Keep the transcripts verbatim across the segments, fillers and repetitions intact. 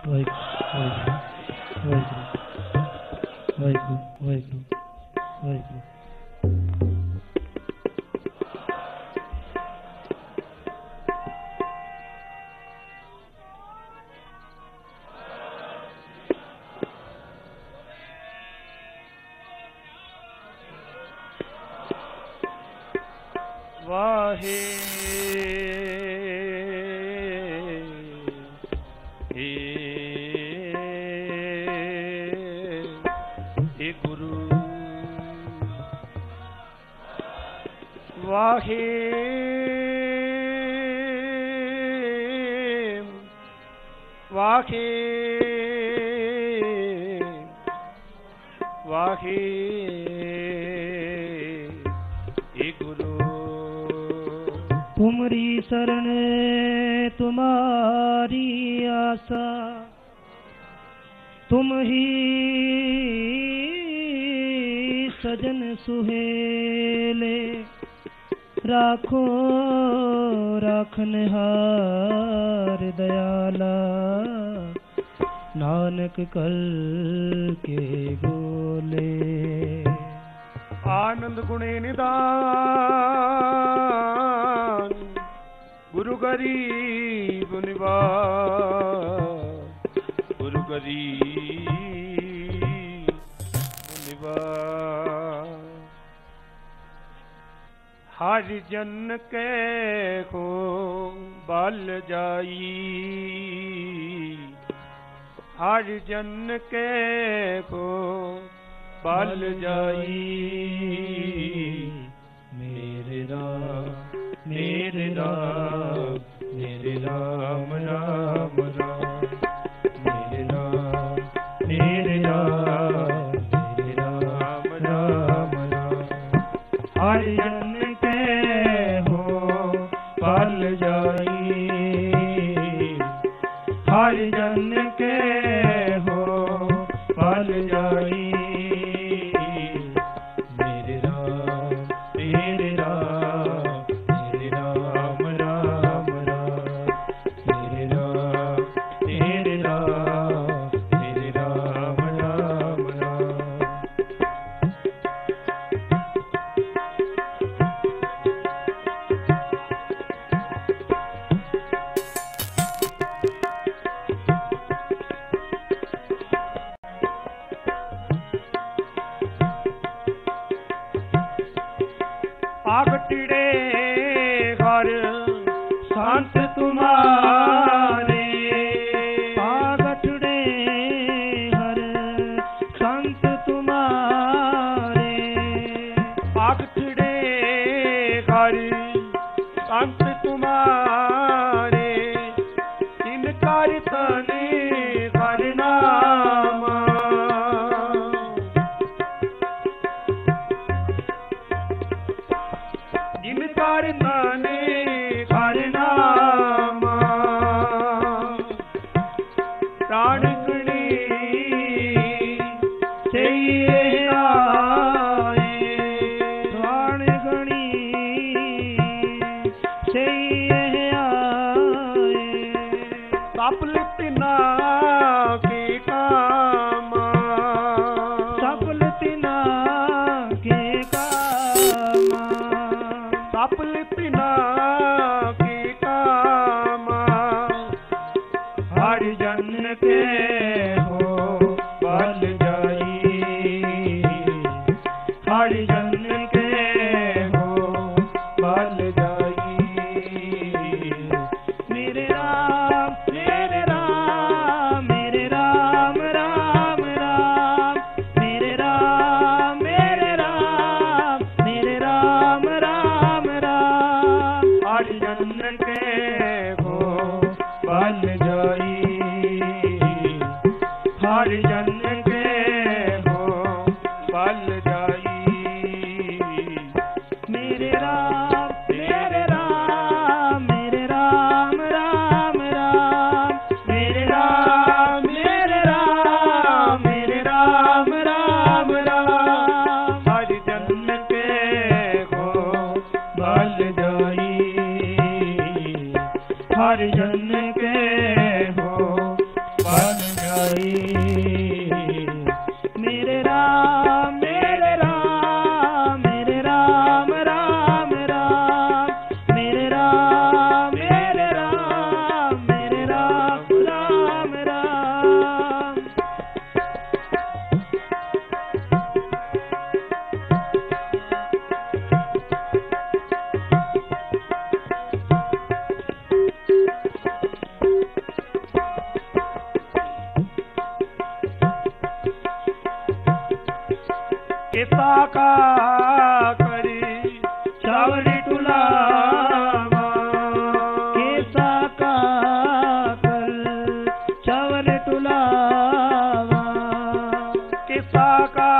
वाहे हे गुरु वाहे वाहे वाहे हे गुरु तुमरी शरण तुम्हारी आशा तुम ही सजन सुहेले राखो राखनहार दयाला नानक कल के बोले। आनंद गुणे निदान गुरु गरीब निवास गुरु गरीब निवास हर जन के को बल जाई हर जन के को बल जाई मेरे राम मेरे राम मेरे राम राम राम मेरे राम मेरे राम मेरे राम राम राम हर जन के हो बल जाई हर जन के हो बल जाई आगटिड़े घर संत तुम्हारे आगटिड़े हर संत तुम्हारे आगटिड़े घर संत तुम्हारे इनकार तने घर नामा जिनकार ताने घर नामा प्राण गणी चाहिए आए प्राण गणी चाहिए आए सफल तिना के कामा सफल तिना के कामा सफल तिना के कामा हर जन के हो बल जाई हर जन के हो बल जाई मेरे राम मेरे राम मेरे राम राम राम मेरे राम मेरे राम मेरे राम राम राम हर जन के हो बल जाई किसा का करी चावड़ी टुलावा केसा का कर चावल टुलावा किसा का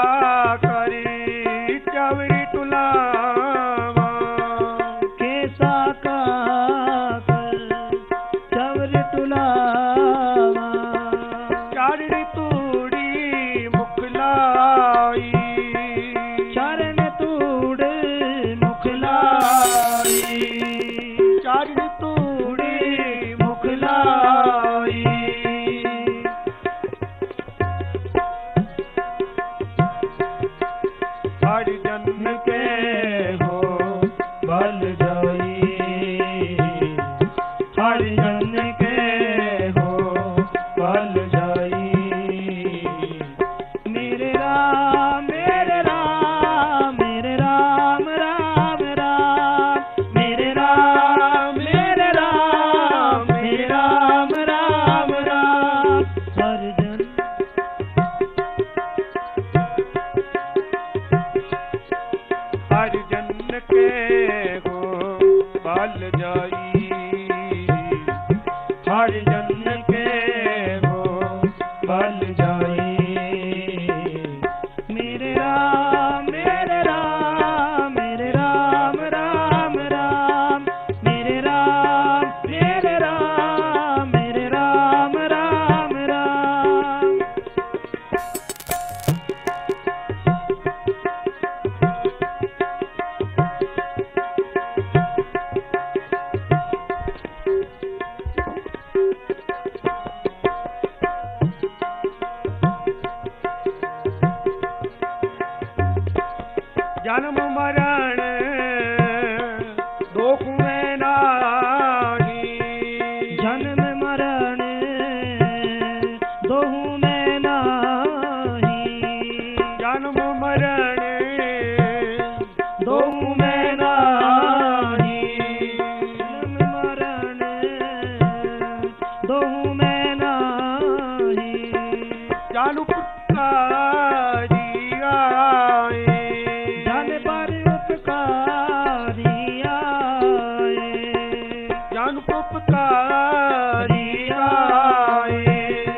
करी चावड़ी टुलावा केसा का कर चावल टुलावा चारड़ी तूड़ी मुखलाई चरण तूड़ मुखलाई चारड़ी तूड़ी मुखलाई हर जन्म के हो बल जाई हर जन्म के हो बल जाई मेरे राम मेरे राम मेरे राम राम राम मेरे राम मेरे राम मेरे राम राम राम हर जन हर जन्म के हो बल जाई हर जन्म के हो बल जाई मेरे राम मेरे राम मेरे राम राम राम मेरे राम मेरे राम मेरे राम राम राम जन्म मरण दुख में नाही जन्म मरण दोहू में नाही जन्म मरण दोहू में नाही जन्म मरण दोहू में नाही जानु पुकारी आए जन पर उपकारी आए जानु पुकारी आए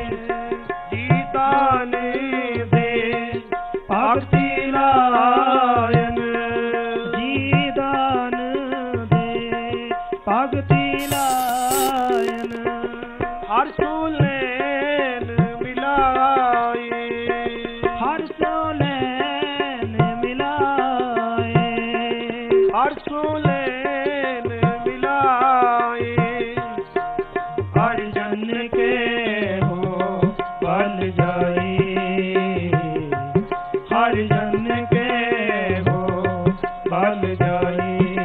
जीतान दे भक्ति लायन जीदान दे भगति लायन हर सुलेन मिलाए हर सोलैन मिलाए हर सुलेन मिलाए हर जन के हो बल जाई हर जन के हो बल जाई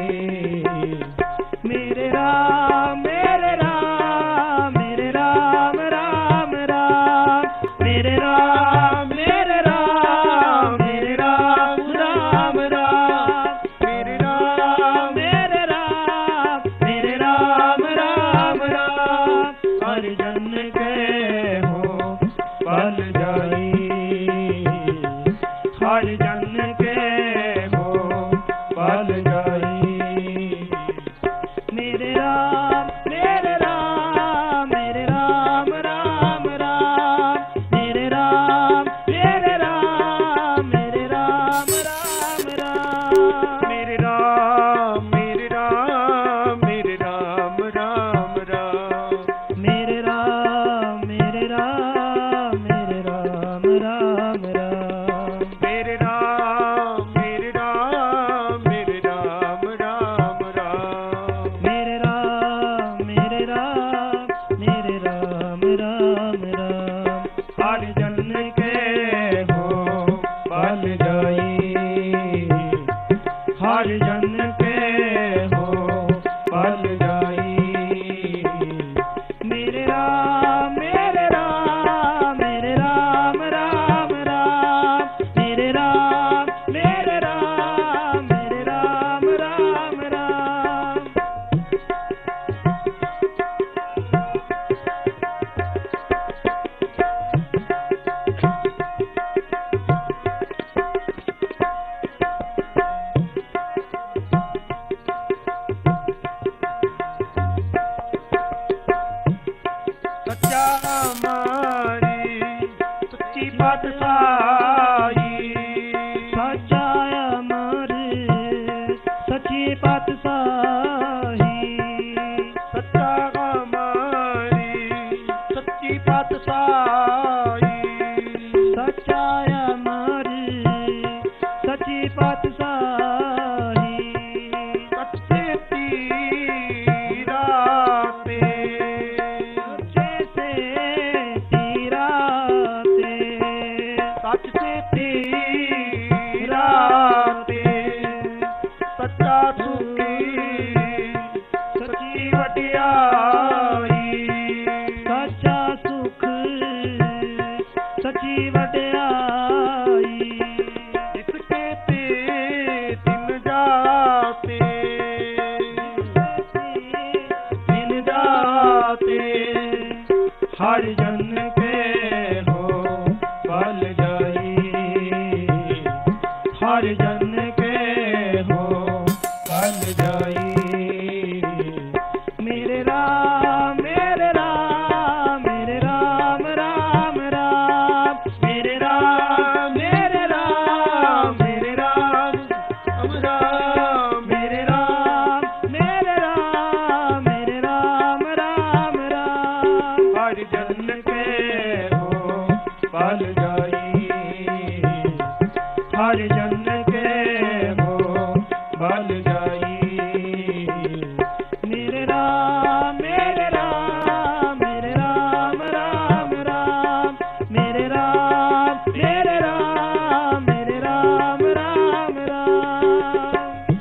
मेरे राम मेरे राम मेरे राम राम राम मेरे राम मेरे राम मेरे राम राम राम मेरे राम मेरे राम मेरे राम राम राम हर जन के हो बल जाई हर जन के हो बल जाई मेरे राम मेरे राम मेरे राम राम राम मेरे राम मेरे राम मेरे राम राम राम मेरे राम मेरे राम मेरे राम राम राम मेरे राम पातशाही सच्चा अमर सच्ची पातशाही सच्चा हमारी सच्ची पातशाही सच्चा अमर सच्ची पातशाही सच्चे तीरा पे सच्चे से तीरा से सच से तीरा पे सच्चा सुखी सच्ची वडियाई सच्चा सुख सच्ची वडियाई जिसके पे दिन जाते दिन जाते हर जन के हो पल जाई हर जन के हो पल जाई मेरे राम मेरे राम मेरे राम राम राम मेरे राम मेरे राम मेरे राम हम राम मेरे राम मेरे राम मेरे राम राम राम हर जन के हो पल जाई हर जन के हो पल जाई मेरे राम मेरे राम मेरे राम राम राम मेरे राम मेरे राम मेरे राम राम राम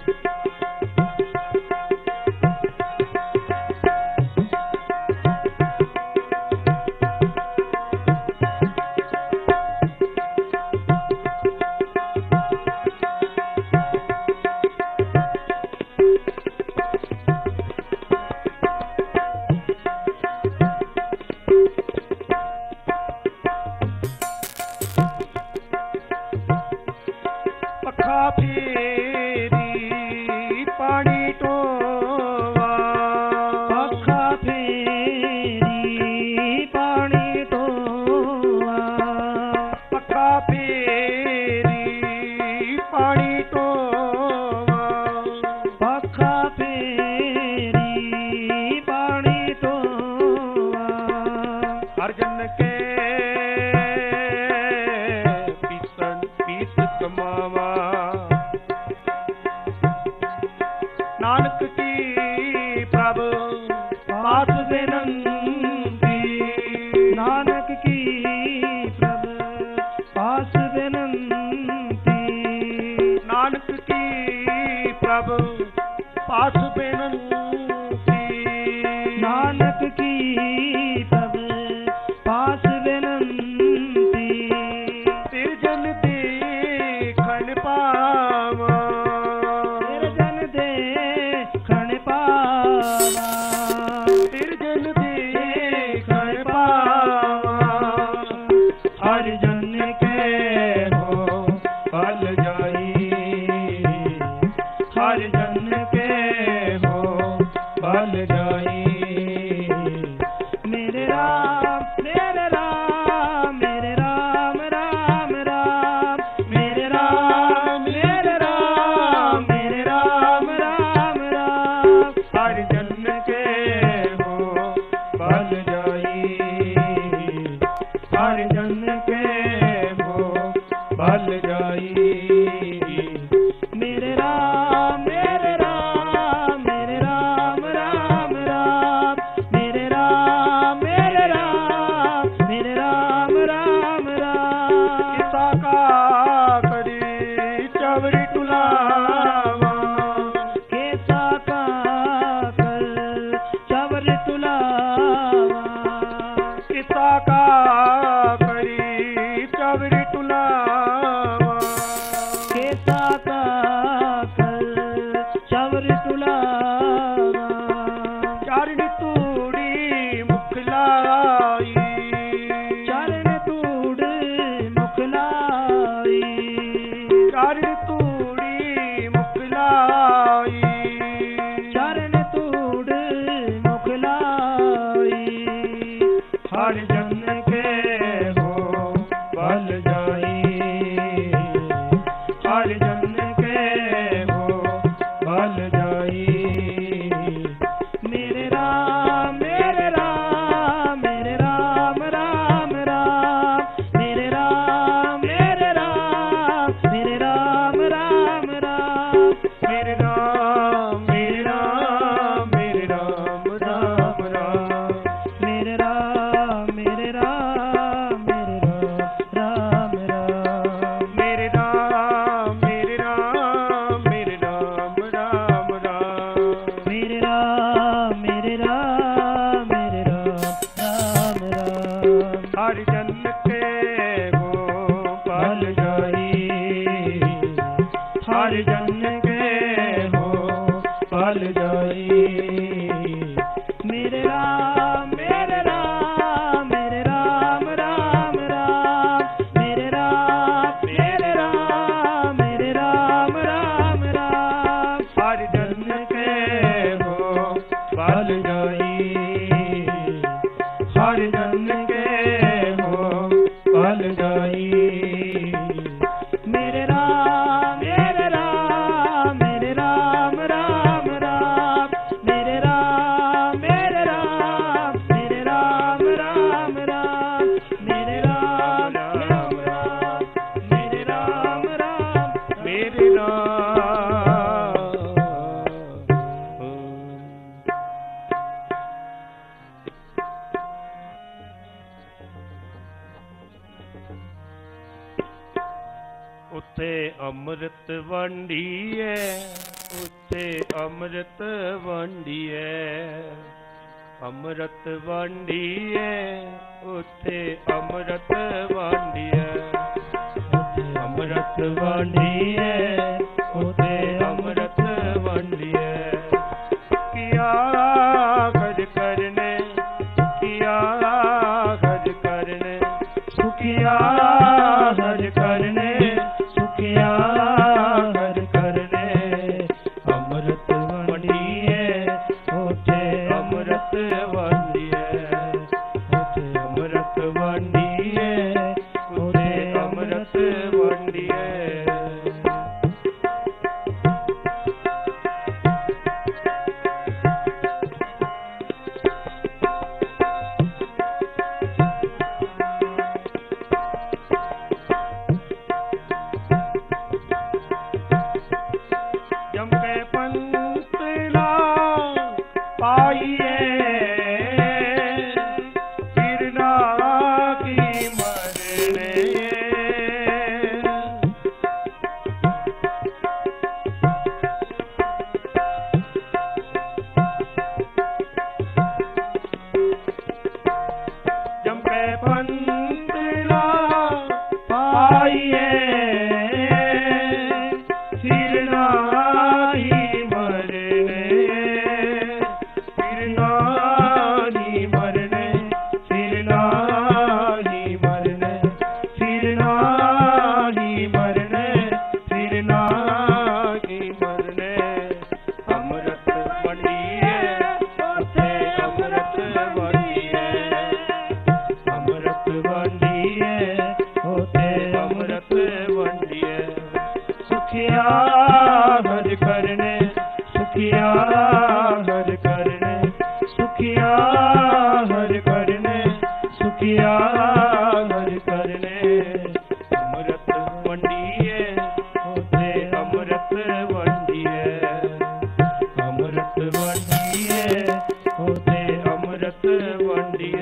पखा फेरी पानी टोवा पखा फेरी पानी टोआ पखा फेरी पानी टोवा पखा फेरी पानी टोआ हर जन के पीसन पीस कमावा नानक की प्रभ पास विनंती नानक की प्रभ पास विनंती नानक की प्रभ पास विनंती नानक की प्रभ पास विनंती तिरजन देखन पावा निर्जन देखण पावा तिरजन देखन पावा हर जन के हो पल जाई हर जन के हो पल जाई मेरे राम मेरे राम मेरे राम राम राम मेरे राम मेरे राम मेरे राम राम राम हर जन के हो पल जाई हर जन के हो पल जाई मेरे राम मेरे राम मेरे राम राम राम मेरे राम मेरे राम मेरे राम राम राम किसा का करी चवरी टुलावा केसा का कर चवर तुलावा किसा का करी चवरी टुलावा केसा का कर चवर तुलावा चरण तूड़ी मुखलाई चरण तूड़ मुखलाई चरण तूड़ी मुखलाई चरण तूड़ मुखलाई हर जन के हो पल हर जन के हो पल जाई, हर जन के हो पल जाई। मेरे राम मेरे राम मेरे राम राम राम, मेरे राम मेरे राम मेरे राम राम राम। हर जन के हो पल जाई, हर जन के हो पल जाई। मेरे राम मेरे राम मेरे राम राम राम, मेरे राम मेरे राम मेरे राम राम राम, मेरे राम राम राम मेरे राम राम मेरे राम। ਉੱਥੇ ਅੰਮ੍ਰਿਤ ਵੰਡੀਏ, ਉੱਥੇ ਅੰਮ੍ਰਿਤ ਵੰਡੀਏ, ਅੰਮ੍ਰਿਤ ਵੰਡੀਏ, ਉੱਥੇ ਅੰਮ੍ਰਿਤ ਵੰਡੀਏ, ਅੰਮ੍ਰਿਤ ਵੰਡੀਏ, ਉੱਥੇ ਅੰਮ੍ਰਿਤ ਵੰਡੀਏ। ਕੀਆ ਗਜ ਕਰਨੇ, ਕੀਆ ਗਜ ਕਰਨੇ, ਸੁਖੀਆ ਗਜ ਕਰਨੇ, ਸੁਖੀਆ ਗਜ ਕਰਨੇ। ਅੰਮ੍ਰਿਤ ਵੰਡੀਏ, ਉੱਥੇ ਅੰਮ੍ਰਿਤ ਵੰਡੀਏ, ਉੱਥੇ ਅੰਮ੍ਰਿਤ ਵੰਡੀਏ, ਉੱਥੇ ਅੰਮ੍ਰਿਤ ਵੰਡੀਏ। जम के पंत ला पाइए, गिरना की मरने। जम के पंत ला पाइए, गिरना ही मरने, गिरना ही मरने, गिरना ही मरने, गिरना ही मरने, गिरना ही मरने। अमृत वंडिए, उत्थे अमृत वंडिए, अमृत वंडिए, उत्थे अमृत वंडिए। सुखिया हर करने, सुखिया हर करने, सुखिया हर करने, सुखिया हर करने। अमृत वंडिए, होते अमृत वंडिए, अमृत वंडिए, होते अमृत वंडिए।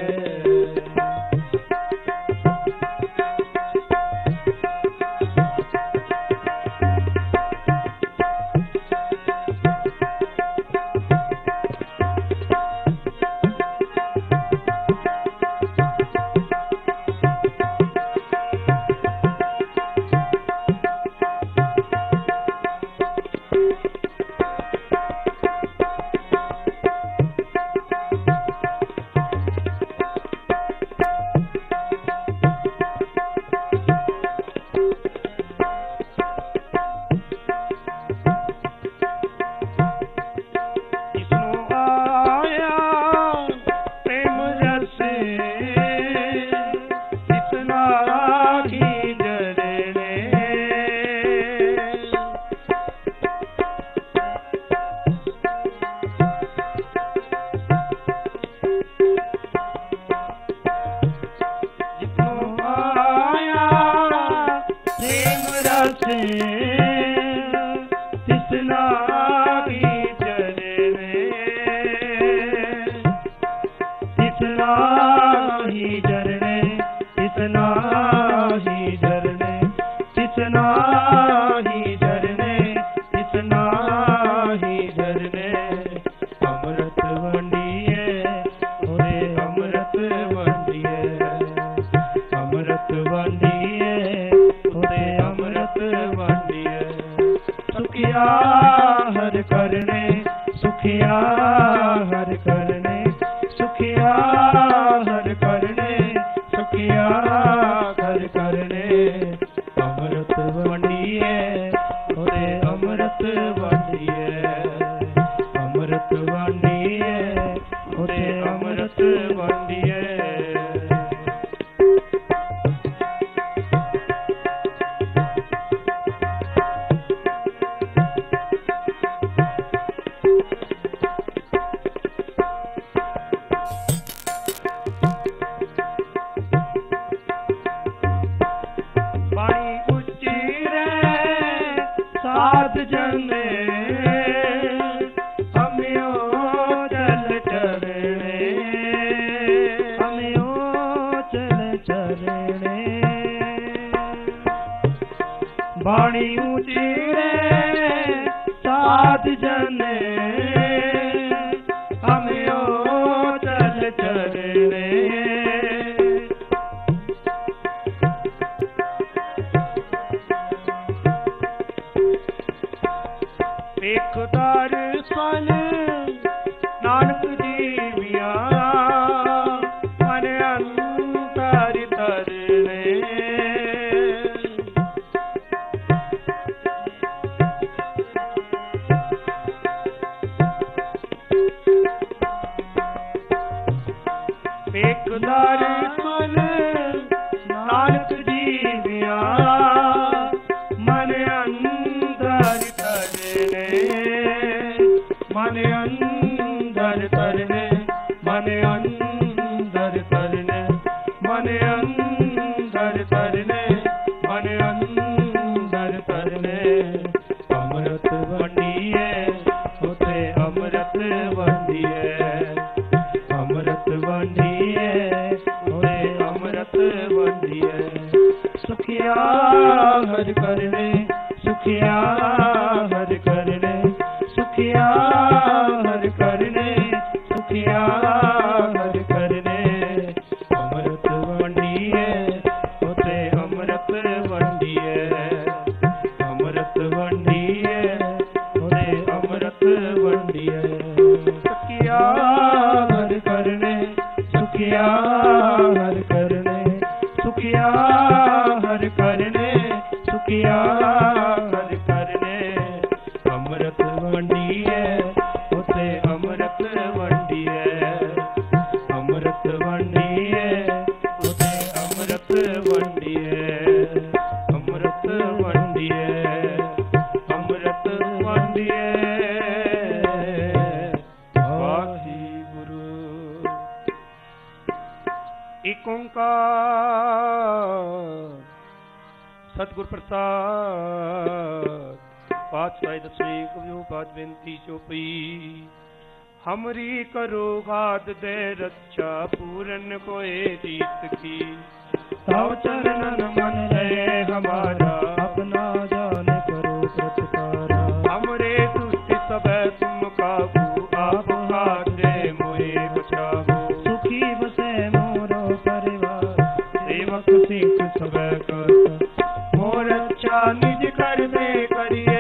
चरणे बाणी ऊंची रे साध जने हमें ओ चल चरणे एक दर्शन नानक जीविया मन अंतर तरने एक दर्शन नानक जीविया मन अंतर तरने मन अंदर तरने मन अंदर तरने मन अंदर तरने मन अंदर तरने अमृत वंडिए उसे अमृत वंडिए अमृत वंडिए उसे अमृत वंडिए सुखिया हर करने सुखिया हर करने सुखिया हर करने सुखिया हर करने अमृत वंडिए उसे अमृत वंडिए अमृत वंडिए उसे अमृत वंडिए सुखिया हर करने सुखिया हर करने सुखिया हर करने सुखिया हर करने अमृत वंडिए उसे अमृत वंडिए अमृत वंडिए उसे अमृत वंडिए अमृत वंडिए अमृत वंडिए वाहि गुरु एक ओंकार सतगुर प्रसाद पातशाही दसवीं कवियों पाद बेनती चौपई हमरी करो घात दे रक्षा पूरन कोए रीत की ताव चरणन मन रहे हमारा अपना जान करो प्रतिकारा हमरे दुष्ट सब तुम काबू आप हाथ दे मोए बचाओ सुखी बसे मोरो परिवार सेवक सिंह सब करता मोर अच्छा निज कर दे करिए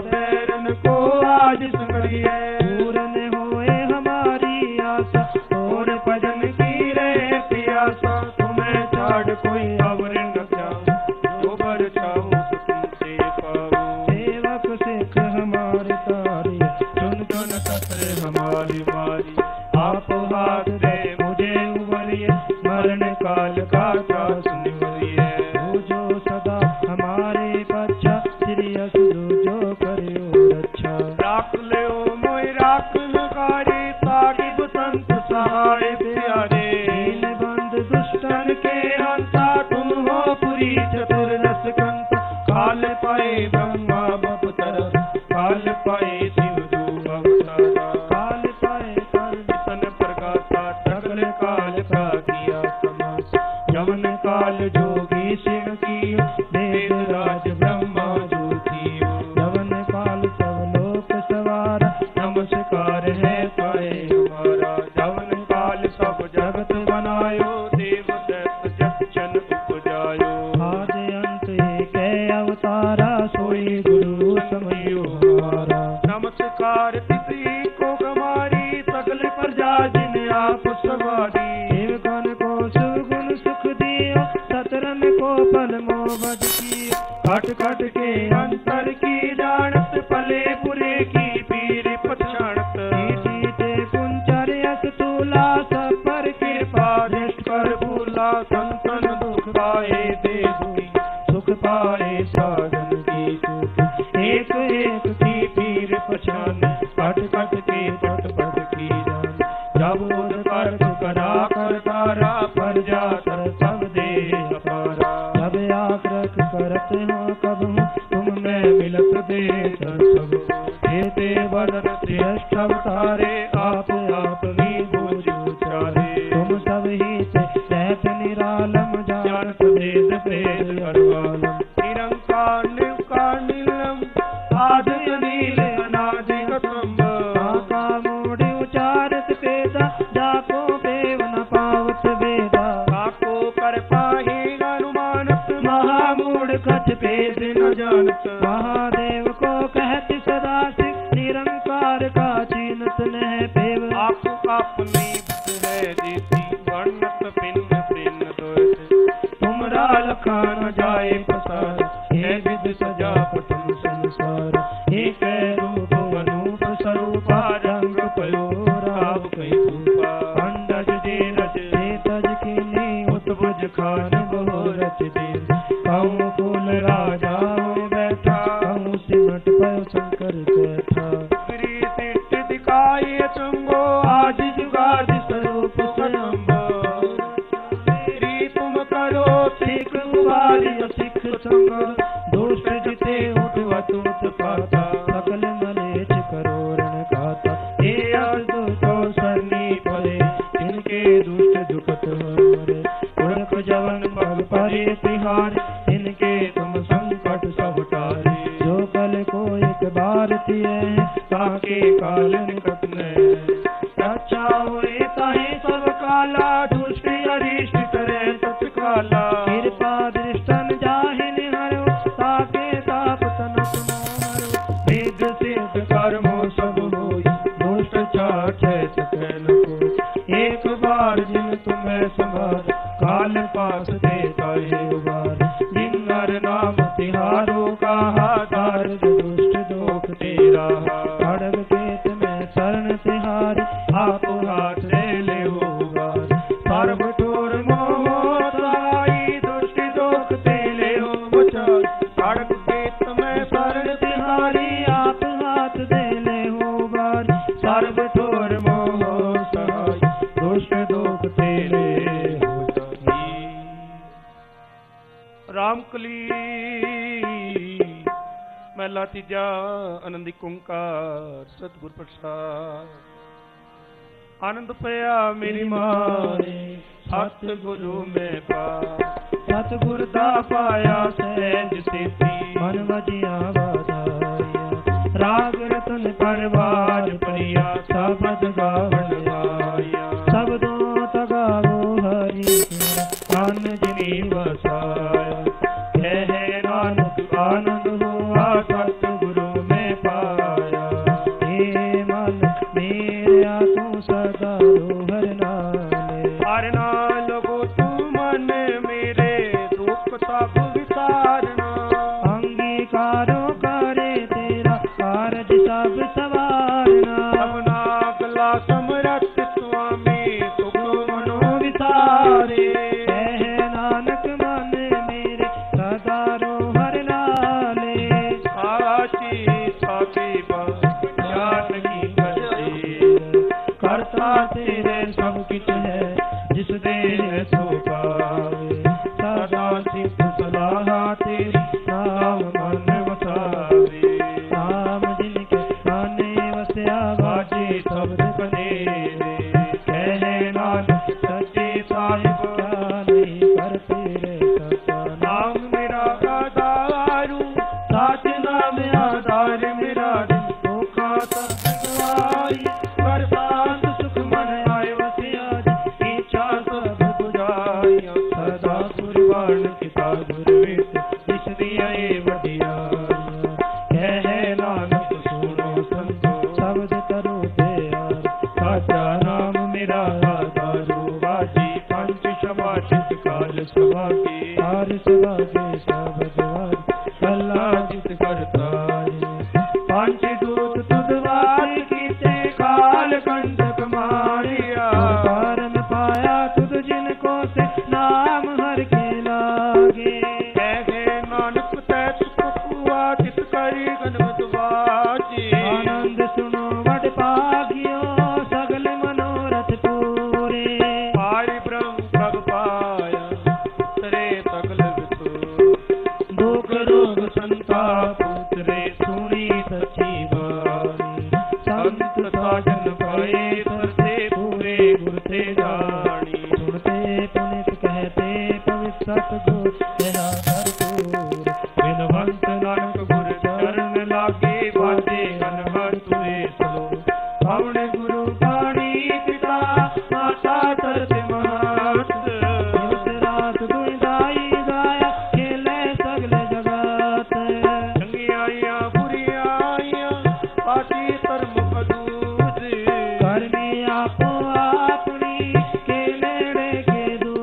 अबैरन को आज संगरिए पूरन होए हमारी आशा और भजन की रे प्यासा तुम्हें छाड़ कोई अवर न जाओ जो बर चाहो तुमसे पाओ सेवक सिख हमारे तारी चुन चुन सत्र हमारी मारी आप हाथ दे मुझे उबरिए मरण काल का त्रास निवरिए जो सदा हमारे बच्चा श्री असुदो जो करियो रक्षा राख ले ओ मोय राख लकारी सागी बसंत सहाय प्यारे दीन बंद दुष्टन के अंता तुम हो पुरी चतुर रस कंता काल पाए ब्रह्मा बपुतर काल पाए शिव जो अवतारा काल पाए सर्वसन प्रकाशा सकल काल का किया समास यमन काल जोगी शिव की देव राज ब्रह्मा ज्योति यमन काल सब लोक सवारा नमस्कार है पाए हमारा यमन काल सब जगत बनायो देव दैत जन उपजायो आद अंत एक अवतारा सोई गुरु समयो हमारा नमस्कार किसी को हमारी सकल प्रजा जिन आप सवारी देवगण को सुगुण सुख दियो सतरन को पल मोहब्बत की खट खट के अंतर की जानत पले पुरे की पीर पछाणत जीते कुंचर यस तूला सब पर कृपा दृष्ट कर भूला संतन दुख पाए दे दुखी सुख पाए साधन की सुख एक एक की पीर पछान कट कट के पट पट की जान जब उद कर करा कर तारा पर जाकर सब दे अपारा जब आक्रक करत हो कब तुम में मिलत दे सब देते वदन श्रेष्ठ अवतारे आप आप ही बोझ उचारे तुम सब ही से रहत निरालम जा पिन पिन दोष तुमरा लखा न जाए पसार हे विद सजा प्रथम संसार हे कै रूप अनूप स्वरूपा रंग पयो राव कई रूपा अंडज दे रज दे तज कीनी उत्बुज खान बहु रच दे कहूँ फूल राजा बैठा कहूँ सिमट पयो शंकर बैठा गिरी सिट दिखाई तुमको आज जुगाद स्वरूप स्वयंभो मेरी तुम करो सिख गुबारी सिख संग दुष्ट जिते उठवत उत्पाता सकल मलेच करो रण खाता हे अर्दु तो सरनी परे इनके दुष्ट दुखत हरे उड़क जवन पग परे तिहार इनके तुम संकट सब टारे जो कल को एक बार तिये ताके काल निकट ने अच्छा होए ताहे सब काला दुष्ट अरिष्ट करे तत्काला कृपा दृष्टन जाहि निहरो ताके ताप तनक मोहरो वेद सिद्ध कर्मो सब होई दुष्ट चाठे सके न कोई एक बार जिन तुम्हें संभार काल पास देता है उबार जिन नर नाम तिहारो कहा दार दुष्ट दोख तेरा खड़ग केत में शरण तिहारी आप हाथ ले ले उबार सर्व ठोर मोह सहाई दुष्ट दोख तेले हो बचार खड़ग केत में शरण तिहारी आप हाथ दे ले उबार सर्व ठोर मोह सहाई दुष्ट दोख तेले हो जाई रामकली महला तीजा आनंदी कुंकार सतगुर प्रसाद आनंद पया मेरी मारे सतगुरु में पा सतगुर दा पाया सहज सेती मन वजिया बधाइया राग रतन परवाज परिया सबद गावन आया सबदों तगावो हरि कान जिनी बसाया कह नानक आनंद हुआ सतगुरु में पाया हे मन मेरा तू सदा रोहर नाले हर नाल गो तू मन मेरे दुख सब विसारना अंगीकारो करे तेरा कारज सब सवारना सबना कला समरथ स्वामी सुख मनो विसारे कह नानक मन मेरे सदा रोहर नाले साची साची बात ज्ञान की करते करता तेरे सब किच है जिस दे सो पावे सदा सिद्ध सलाहा तेरी नाम मन वसावे नाम जिनके काने वसया बाजे शब्द बनेरे कह नानक सच्चे साहिब क्या नहीं करते रे सच्चा नाम मेरा आधारू साच नाम आधार मेरा धोखा सत्सवाई बरसात सुख मन आए वसिया इच्छा सब बुझाइया सदा गुरबाण किता गुरवेद जिस दिया बढ़िया कह नानक सुनो संतो शब्द करो प्यार साचा नाम मेरा आधारो बाजी पंच क्षमा चित काल सभा के हार सभा के शब्द कल्ला जित करता पंच दूत तुदवार कीते काल कंटक मारिया कारण पाया तुद जिनको से नाम हर के लागे कहे नानक तैत कुआ चित करी गणपत बाजी आनंद सुनो वड पागियो सगल मनोरथ पूरे पारि ब्रह्म पग पाया तरे सगल विथो दुख रोग संताप उतरे सुनी सच्ची बानी संत साजन पाए सरसे पूरे गुर थे जानी सुनते पुनित कहते पवित्र सतगुर तेरा भरपूर बिनवंत नानक गुर चरण लागे बाजे अनहद तुए सलो पावने गुरु पाणी पिता माता तरते महत रात दुई दाई गाया खेले सगले जगत चंगियाइया बुरियाइया पाटी कर्म अदूत करनी आपो अपनी के लेड़े के दूर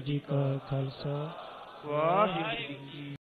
जी का खालसा वाहिगुरु जी